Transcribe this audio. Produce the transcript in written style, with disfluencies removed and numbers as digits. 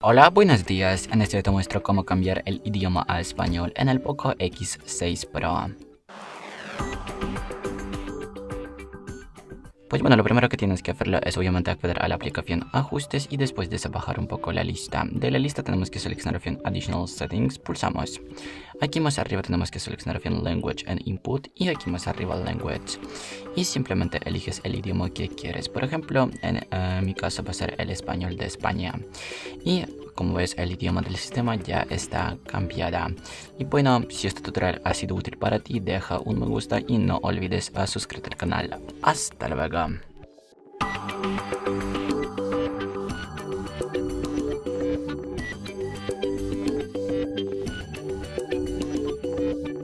Hola, buenos días. En este video te muestro cómo cambiar el idioma a español en el Poco X6 Pro. Pues bueno, lo primero que tienes que hacerlo es obviamente acceder a la aplicación Ajustes y después de eso bajar un poco la lista. De la lista tenemos que seleccionar la opción Additional Settings, pulsamos. Aquí más arriba tenemos que seleccionar la opción Language and Input y aquí más arriba Language. Y simplemente eliges el idioma que quieres. Por ejemplo, en mi caso va a ser el español de España. Y como ves, el idioma del sistema ya está cambiada. Y bueno, si este tutorial ha sido útil para ti, deja un me gusta y no olvides suscribirte al canal. Hasta luego.